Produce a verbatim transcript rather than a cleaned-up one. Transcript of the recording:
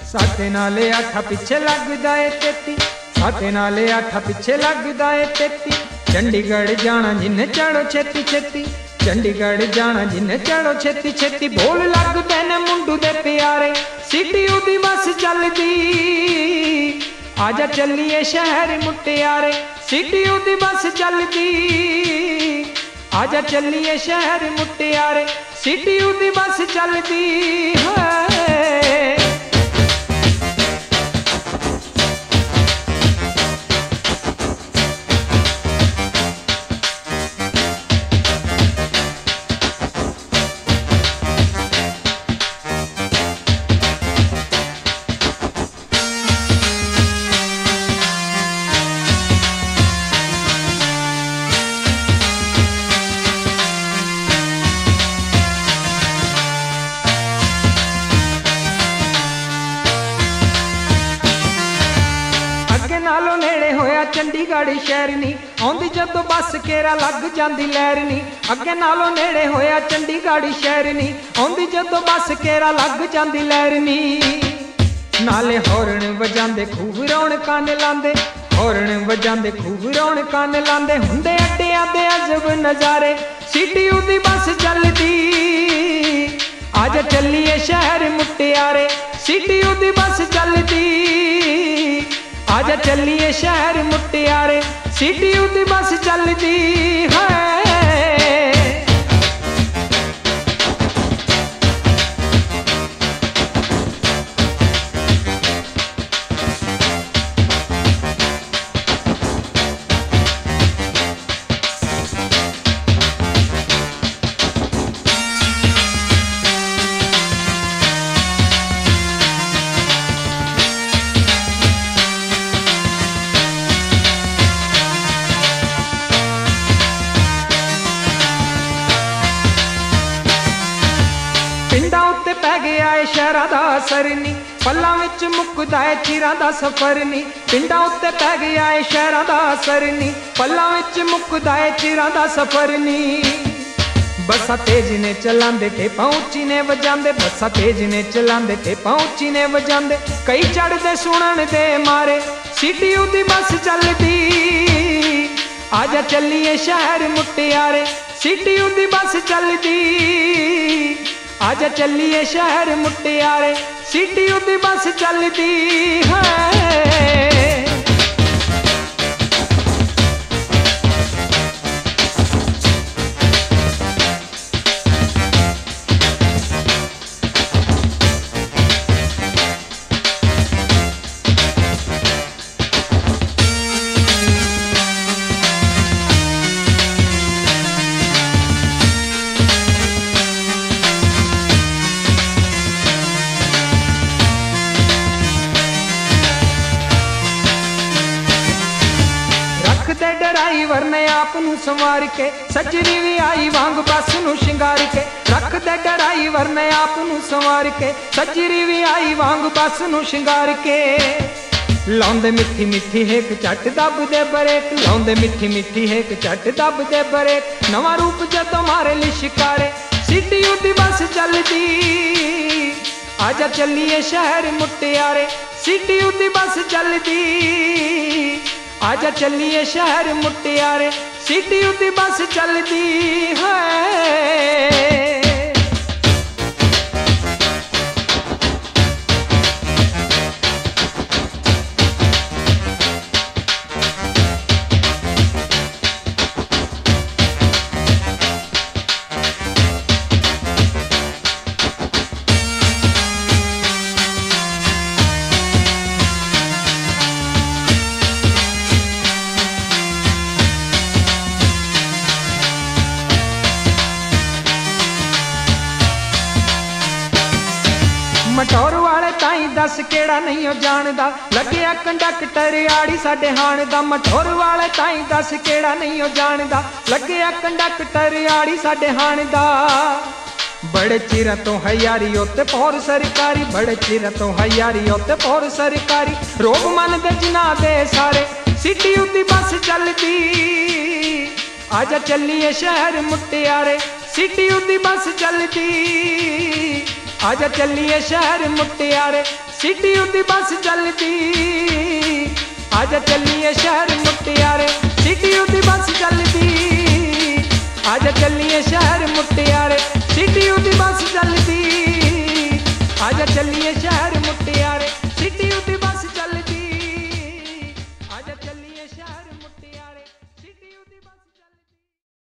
साथे नाले आठा पिछे लगदा है तेती, साथे नाले आठा पिछे लगदा है तेती। चंडीगढ़ जाना जिन्ने चढ़ो छेती छेती, चंडीगढ़ जाना जिन्ने चढ़ो छेती छेती। बोल लगदे ने मुंडू दे प्यारे, सिटी उदी बस चलदी। आजा चलिए शहर मुटियारे, सिटी उदी बस चलदी। आजा चलिए शहर मुटियारे, सिटी उदी बस चलदी है। नालों नेड़े होया चंडीगढ़ शहर नी, आउंदी जदों बस केरा लग जांदी लहर नी। अगे नालों नेड़े होया चंडीगढ़ शहर नी, आउंदी जदों बस केरा लग जांदी लहर नी। नाले हॉर्न वजांदे खूब रौनकां ने लांदे, हॉर्न वजांदे खूब रौनकां ने लांदे। हुंदे अड्डियां दे अजब नज़ारे, सिटी उदी बस चलदी। आजा चलिए शहर मुटियारे, सिटी उदी बस चलदी। आजा चलिए शहर मुटियारे, सिटी उदी बस चलदी है। पिंडां उत्ते पै गया है शहरां दा असर नी, पल्लां विच मुकदा है चिरां दा सफर नी। पिंडां उत्ते पै गया है शहरां दा असर नी, पल्लां विच मुकदा है चिरां दा सफर नी। बसां तेज ने चलांदे ते पहुंची ने वजांदे, बसां तेज ने चलांदे ते पहुंची ने वजांदे। कई चढ़दे सुणन दे मारे, सिटी उदी बस चलदी। आजा चलिए शहर मुटियारे, सिटी उदी बस चलदी। आजा चलिए शहर मुटियारे, सिटी उदी बस चलदी है। दे ड्राइवर ने आप नू संवार के, सजरी भी आई वांग बस नू शिंगार के। रख दे ड्राइवर ने आप नू संवार के, सजरी भी आई वांग बस नू शिंगार के। लाउंदे मिठी मिठी हेक झट दब दे ब्रेक, लाउंदे मिठी मिठी हेक झट दब दे ब्रेक। नवा रूप जदों मारे लिशकारे, सिटी उदी बस चलदी। आजा चलिए शहर मुटियारे, सिटी उदी बस चलदी। आजा चलिए शहर मुटियारे, सिटी उदी बस चलदी है। मटौर वाले ताई दस केड़ा नहीं जानदा, लग्या कंडक्टर आड़ी साडे हाण दा। मटौर वाले ताई दस केड़ा नहीं जानदा, लग्या कंडक्टर आड़ी साडे हाण दा। बड़े चिर तो है यारी उत्ते पौर सरकारी, बड़े चिर तो है यारी उत्ते पौर सरकारी। रोग मन दे जिना दे सारे, सिटी उदी बस चलदी। आजा चलिए शहर मुटियारे, सिटी उदी बस चलदी। आजा चलिए शहर मुटियारे, सीटी उदी बस चलदी आजा चलिए शहर मुटियारे सीटी उदी बस चलदी आजा चलिए शहर मुटियारे सीटी उदी बस चलदी आजा चलिए